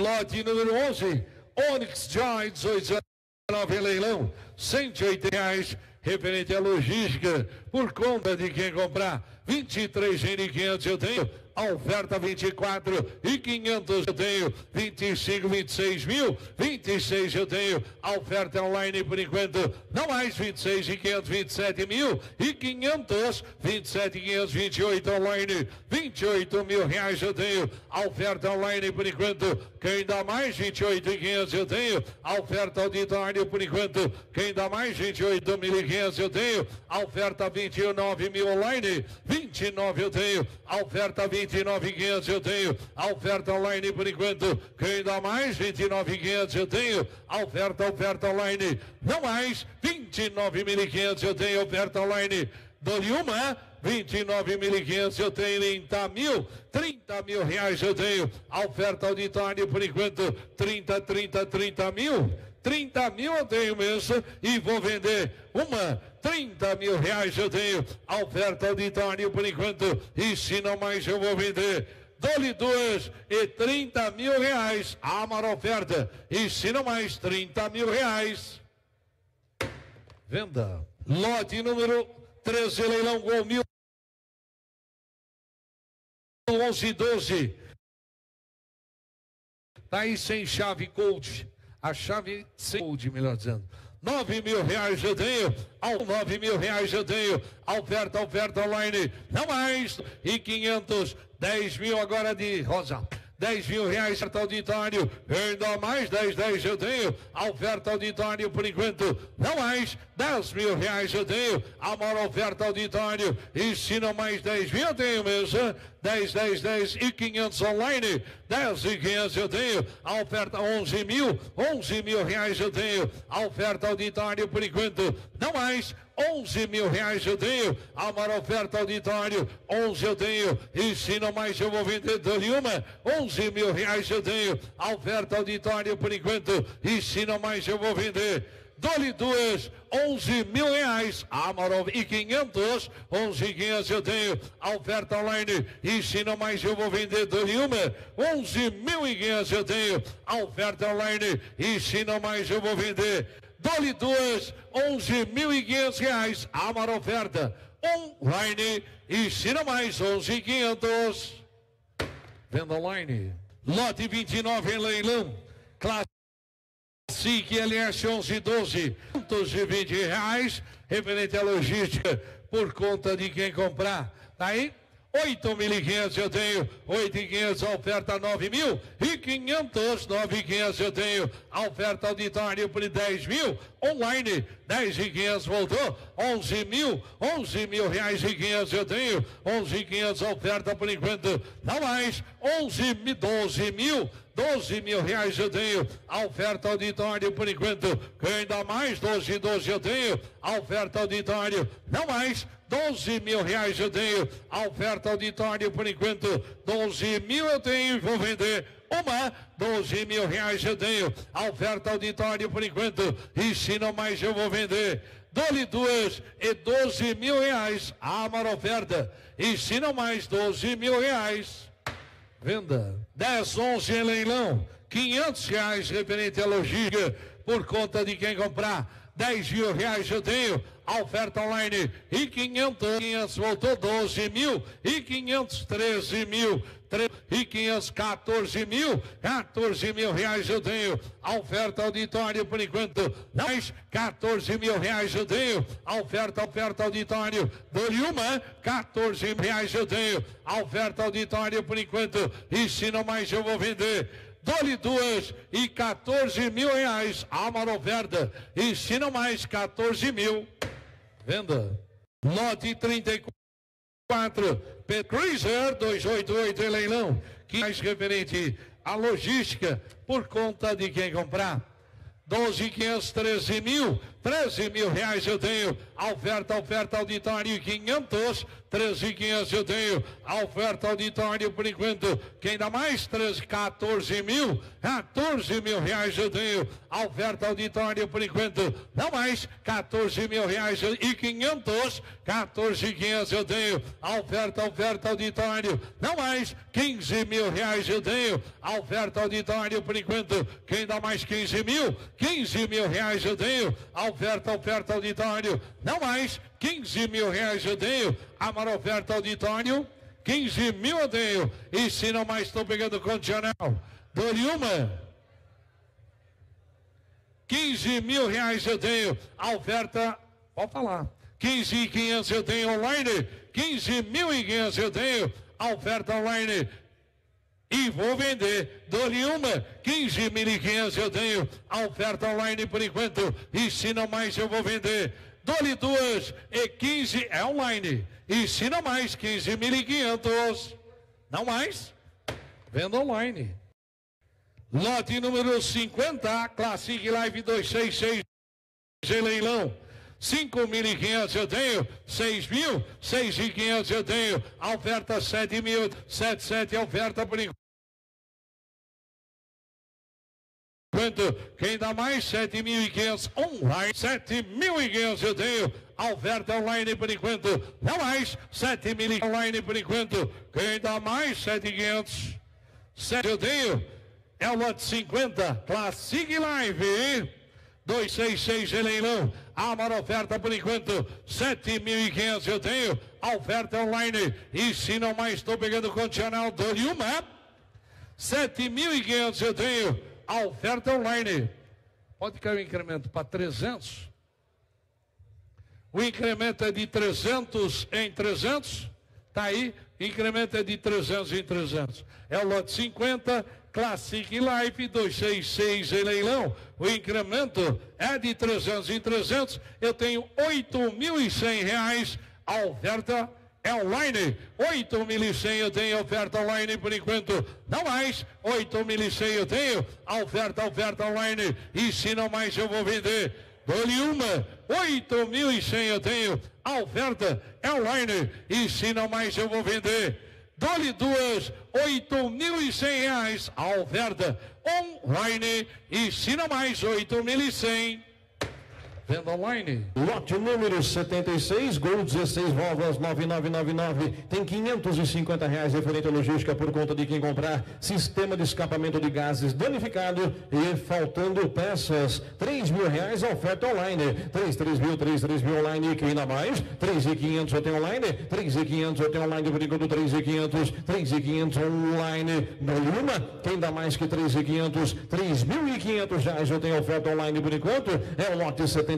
Lote número 11, Onix Joy 1819 leilão, R$180, referente à logística, por conta de quem comprar. 23.500 eu tenho, a oferta 24.500 eu tenho, 25, 26 mil, 26 eu tenho, a oferta online por enquanto, não mais 26.500, 27 mil e 500, 27.500, 28 online, 28 mil reais eu tenho, a oferta online por enquanto, quem dá mais 28.500 eu tenho, a oferta auditório por enquanto, quem dá mais 28.500 eu tenho, a oferta 29 mil online, 29 eu tenho, a oferta 29.500 eu tenho, a oferta online por enquanto, quem dá mais 29.500 eu tenho, a oferta online, não mais 29.500 eu tenho, oferta online, dou-lhe uma, 29.500 eu tenho, 30 mil reais eu tenho, a oferta auditório por enquanto, 30 mil, 30 mil eu tenho mesmo e vou vender uma, 30 mil reais eu tenho, a oferta auditório por enquanto, e se não mais eu vou vender, dou-lhe duas e 30 mil reais, a maior oferta, e se não mais 30 mil reais, venda, lote número 13, leilão Gol 11 12, tá aí sem chave cold, a chave sem cold, melhor dizendo, 9 mil reais eu tenho, 9 mil reais eu tenho, a oferta online, não mais, e 500, 10 mil agora de rosa, 10 mil reais, oferta auditório, ainda mais 10 eu tenho, a oferta auditório por enquanto, não mais, 10 mil reais eu tenho, a maior oferta auditório, e se não mais 10 mil eu tenho mesmo, 10 e 500 online, 10 e 500 eu tenho, a oferta 11 mil reais eu tenho, a oferta auditório por enquanto, não mais, 11 mil reais eu tenho, a maior oferta auditório, 11 eu tenho, e se não mais eu vou vender uma, 11 mil reais eu tenho, a oferta auditório por enquanto, e se não mais eu vou vender, dou-lhe duas, 11 mil reais, a maior e 500, 11 e 500 eu tenho, a oferta online, e se não mais eu vou vender, dou-lhe uma, 11 mil e 500 eu tenho, a oferta online, e se não mais eu vou vender, dou-lhe duas, 11.500 reais, a maior oferta, online, e se não mais, 11.500, venda online, lote 29 em leilão, Classic LS 1112, 220 reais, referente à logística, por conta de quem comprar, tá aí? 8.500 eu tenho, 8.500 a oferta 9 mil e 500, 9.500 eu tenho, a oferta auditório por 10 mil, online, 10.500 voltou, 11 mil reais e 500 eu tenho, 11.500 a oferta por enquanto, não mais, 12 mil reais eu tenho, a oferta auditório por enquanto, ainda mais, 12 eu tenho, a oferta auditório, não mais, 12 mil reais eu tenho, a oferta auditório por enquanto, 12 mil eu tenho e vou vender uma, 12 mil reais eu tenho, a oferta auditório por enquanto, e se não mais eu vou vender, dou-lhe duas e 12 mil reais, a maior oferta, e se não mais 12 mil reais, venda, 10, 11 em leilão, 500 reais referente à logística, por conta de quem comprar, 10 mil reais eu tenho, a oferta online, e 500 voltou, 12 mil, e 500, 13 mil, e 500, 14 mil reais eu tenho, a oferta auditório por enquanto, mais 14 mil reais eu tenho, a oferta auditório, dou-lhe uma, 14 reais eu tenho, a oferta auditório por enquanto, e se não mais eu vou vender, dou-lhe duas e 14 mil reais, a maior oferta, e se não mais 14 mil, venda, lote 34, Cruiser 288 em leilão, que mais referente à logística, por conta de quem comprar, 12.500, 13 mil reais eu tenho, A oferta auditório 500, 13.500 eu tenho. A oferta auditório por enquanto, quem dá mais? 14 mil reais eu tenho. A oferta auditório por enquanto, não mais, 14 mil reais e 500, 14.500 eu tenho. A oferta auditório, não mais, 15 mil reais eu tenho. A oferta auditório por enquanto, quem dá mais? 15 mil reais eu tenho. A oferta auditório, não mais, 15 mil reais eu tenho. A maior oferta auditório, 15 mil eu tenho. E se não mais, estou pegando condicional. Dou-lhe uma. 15 mil reais eu tenho. A oferta, pode falar. 15.500 eu tenho online. 15.500 eu tenho. A oferta online. E vou vender. Dou-lhe uma. 15.500 eu tenho. A oferta online por enquanto. E se não mais, eu vou vender. Dou-lhe duas. E 15 é online. E se não mais, 15.500. Não mais. Venda online. Lote número 50, Classic Live 266, leilão. 5.500 eu tenho, 6.500 eu tenho. A oferta 7.077, a oferta por enquanto. Quem dá mais? 7.500 online. 7.500 eu tenho. A oferta online por enquanto. Não mais. 7.000 online por enquanto. Quem dá mais? 7.500. 7 eu tenho. É o lote 50. Classic Live 266 leilão. A maior oferta por enquanto. 7.500 eu tenho. A oferta online. E se não mais, estou pegando condicional. Dou-lhe uma. 7.500 eu tenho. A oferta online. Pode cair o incremento para 300. O incremento é de 300 em 300. Está aí. Incremento é de 300 em 300. É o lote 50. Classic Life 266 em leilão. O incremento é de 300 em 300. Eu tenho 8.100 reais. A oferta é online. 8.100 eu tenho. Oferta online por enquanto. Não mais. 8.100 eu tenho. A oferta online. E se não mais, eu vou vender. Dou-lhe uma. 8.100 eu tenho. A oferta é online. E se não mais, eu vou vender. Dou-lhe duas. 8.100 reais. A oferta online. E se não mais, 8.100. Venda online. Lote número 76, Gol 16 válvulas 9999. Tem 550 reais referente à logística por conta de quem comprar. Sistema de escapamento de gases danificado e faltando peças. 3.000 reais a oferta online. 3.000 online e quem dá mais? 3.500 eu tenho online. 3.500 eu tenho online por enquanto. 3.500 online. Numa, quem dá mais que 3.500? 3.500 reais eu tenho oferta online por enquanto. É o lote 76.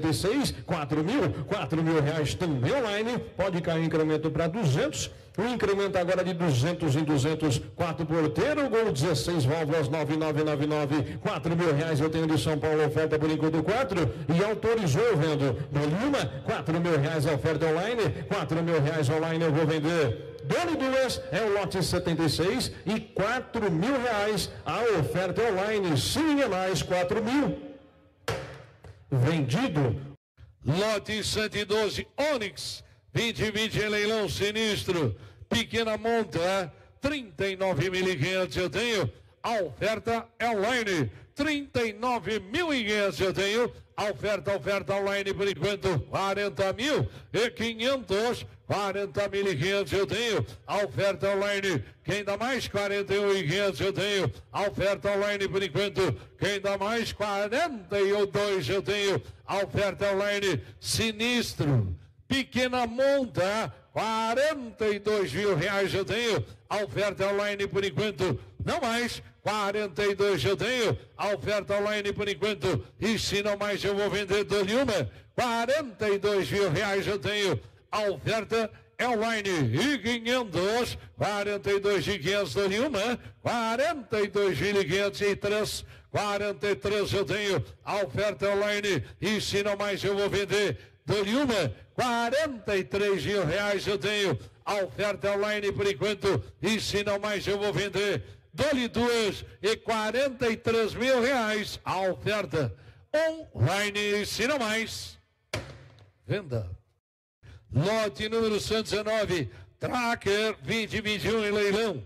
4.000 reais também online. Pode cair o incremento para 200. O incremento agora de 200 em 200. 4 porteiro, Gol 16 válvulas 9999. 4.000 reais eu tenho de São Paulo, oferta por enquanto 4 e autorizou vendo. Numa, 4.000 reais a oferta online. 4.000 reais online eu vou vender. Dole duas é o lote 76 e 4.000 reais a oferta online. Sim, é mais 4.000. Vendido. Lote 112 Onix 2020 em leilão sinistro. Pequena monta 39.500 eu tenho. A oferta é online. 39.500 eu tenho. A oferta online por enquanto 40.500. 40.500 eu tenho. A oferta online. Quem dá mais? 41.500 eu tenho. A oferta online por enquanto. Quem dá mais? 42 eu tenho. A oferta online sinistro. Pequena monta. 42.000 reais eu tenho. A oferta online por enquanto. Não mais. 42 eu tenho. A oferta online por enquanto. E se não mais, eu vou vender. Dou-lhe uma. 42.000 reais eu tenho. A oferta é online. E 500. 42.500 dou-lhe uma. 42.500 e 3. 43 eu tenho. A oferta online. E se não mais, eu vou vender. Dou-lhe uma. 43.000 reais eu tenho. A oferta online por enquanto. E se não mais, eu vou vender. Dou-lhe duas e 43.000 reais. A oferta online. E se não mais, venda. Lote número 119, Tracker 2021 em leilão.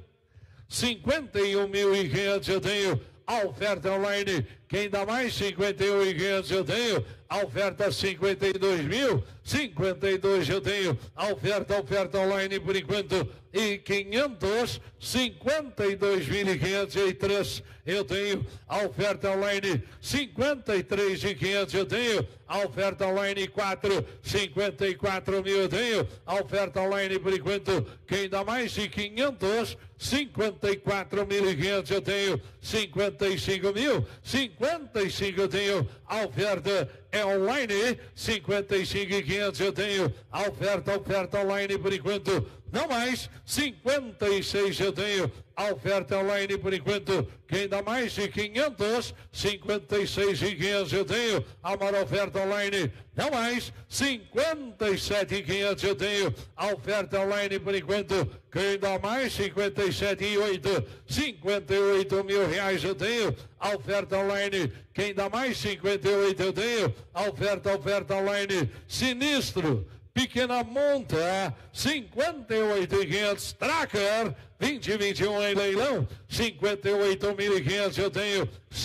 51.500 eu tenho. A oferta online, quem dá mais? 51.500 eu tenho. A oferta 52 mil, 52 eu tenho. A oferta online por enquanto e 500, 52.503 eu tenho. A oferta online 53.500 eu tenho. A oferta online 54 mil eu tenho. A oferta online por enquanto, quem dá mais de 500, 54.500 eu tenho. 55 mil, 55 eu tenho. A oferta é online, 55.500 eu tenho. A oferta online por enquanto, não mais, 56 eu tenho. A oferta online por enquanto, quem dá mais de 500, 56.500 eu tenho. A maior oferta online, não mais, 57.500 eu tenho. A oferta online por enquanto, quem dá mais? 57.800, 58 mil reais eu tenho. A oferta online, quem dá mais? 58 eu tenho. A oferta online, sinistro, pequena monta, 58.500, Tracker 2021 em leilão, 58.500 eu tenho.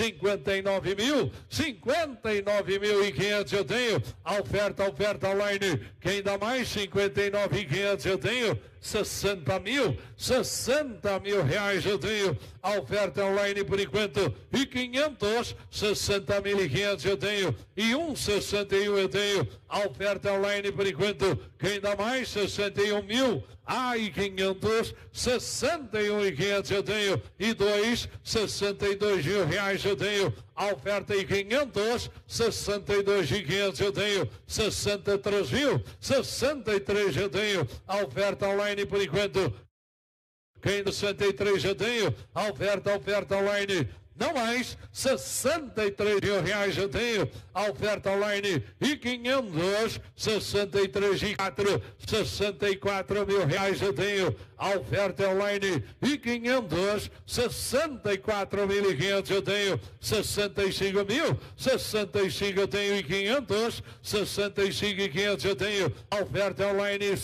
59.500 eu tenho. A oferta online, quem dá mais? 59.500 eu tenho. 60 mil reais eu tenho. A oferta online por enquanto e 500, 60.500 eu tenho. E 161 eu tenho. A oferta online por enquanto, quem dá mais? 61 mil. Ai, 500, 61.500 eu tenho. E 62 mil reais eu tenho. A oferta em 500, 62.500 eu tenho. 63 mil, 63 eu tenho. A oferta online por enquanto, quem do 63 eu tenho. A oferta online, não mais, 63 mil reais eu tenho. A oferta online e 500, 64 mil reais eu tenho. A oferta online e 500, 64.500 eu tenho. 65 mil, 65 eu tenho e 500, 65.500 eu tenho. A oferta online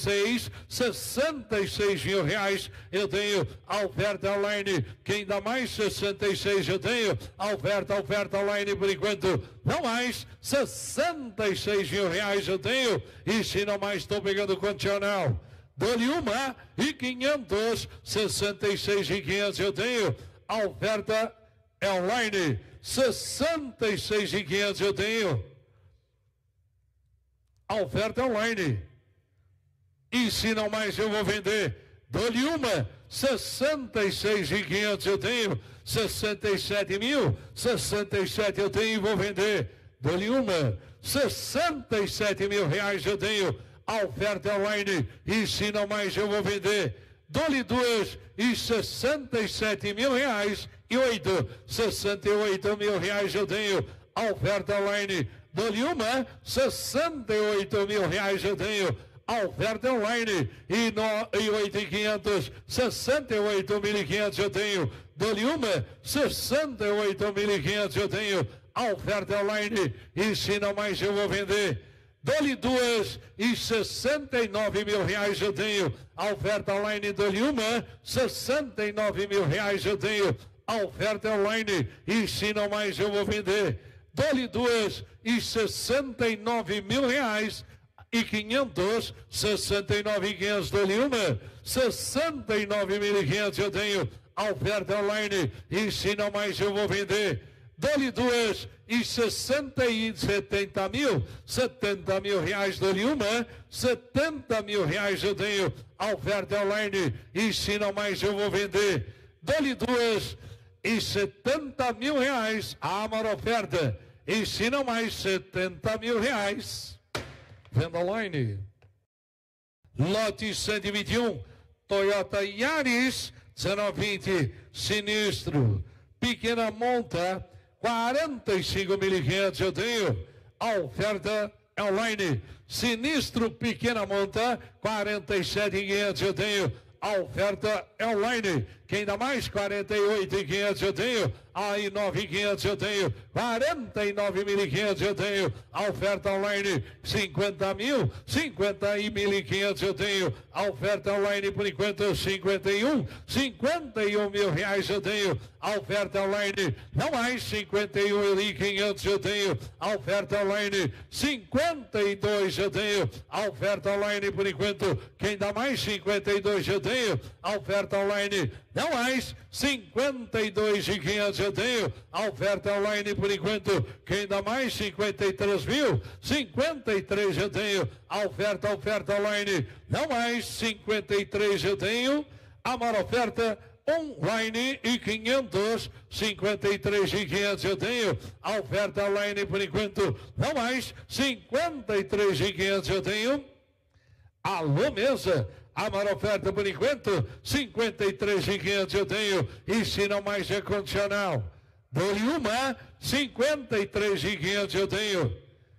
66 mil reais eu tenho. A oferta online, quem dá mais? 66 eu tenho. A oferta online por enquanto, não mais, 66 mil reais eu tenho. E se não mais, estou pegando o condicional. Dou-lhe uma e 500, 66.500 eu tenho. A oferta é online, 66.500 eu tenho. A oferta é online. E se não mais, eu vou vender. Dou-lhe uma, 66.500 eu tenho. 67 mil, 67 eu tenho e vou vender. Dou-lhe uma, 67 mil reais eu tenho. A oferta é online e se não mais eu vou vender. Dou-lhe duas e 67 mil reais e 68 mil reais eu tenho. A oferta online, dou-lhe uma, 68 mil reais eu tenho. A oferta online e 8.500, 68.500 eu tenho. Dou-lhe uma, 68.500 eu tenho. A oferta online e se não mais eu vou vender. Dou-lhe duas e 69 mil reais eu tenho. A oferta online, dou-lhe uma, 69 mil reais eu tenho. A oferta online e se não mais eu vou vender. Dou-lhe duas e 69 mil reais e 500, 69.500 dou-lhe uma, 69.500 eu tenho. A oferta online e se não mais eu vou vender. Dou-lhe duas e 70 mil, 70 mil reais dou-lhe uma, 70 mil reais eu tenho. A oferta online e se não mais eu vou vender. Dou-lhe duas e 70 mil reais. A maior oferta e se não mais 70 mil reais. Venda online. Lote 121, Toyota Yaris 1920, sinistro, pequena monta, 45.500 eu tenho. A oferta é online. Sinistro, pequena monta, 47.500 eu tenho. A oferta é online Quem dá mais? 48.500 eu tenho. Aí 9.500 eu tenho. 49.500 eu tenho. A oferta online 50 mil. 50.500 eu tenho. A oferta online por enquanto 51 mil reais eu tenho. A oferta online não mais 51.500 eu tenho. A oferta online 52 eu tenho. A oferta online por enquanto. Quem dá mais? 52 eu tenho. A oferta online não mais 52.500 eu tenho. A oferta online por enquanto. Quem dá mais? 53 mil. 53 eu tenho. A oferta online não mais 53 eu tenho. A maior oferta online e 500, 53.500 eu tenho. A oferta online por enquanto não mais 53.500 eu tenho. Alô, mesa. A maior oferta por enquanto 53.500 eu tenho. E se não mais é condicional, dou-lhe uma. 53.500 eu tenho.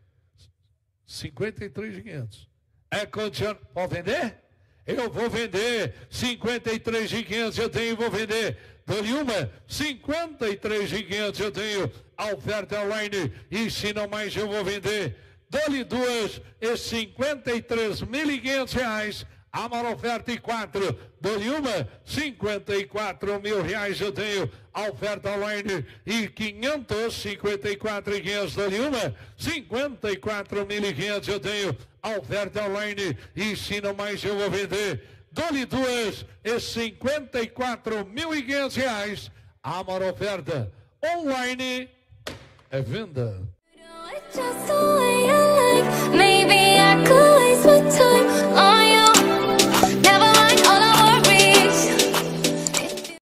53.500 é condicional. Pode vender? Eu vou vender. 53.500 eu tenho, vou vender. Dou-lhe uma. 53.500 eu tenho. A oferta online. E se não mais eu vou vender. Dou-lhe duas. E 53.500 reais. A maior oferta e 4. Dou-lhe uma. 54 mil reais eu tenho. A oferta online e 554.500. Dou-lhe uma. 54.500 eu tenho. A oferta online e se não mais eu vou vender. Dou-lhe duas. E 54.500 reais. A maior oferta online é venda.